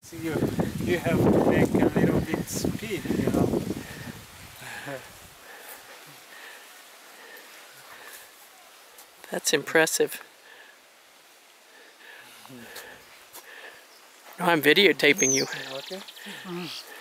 You have to make a little bit speed, you know. That's impressive. No, I'm videotaping you. Okay.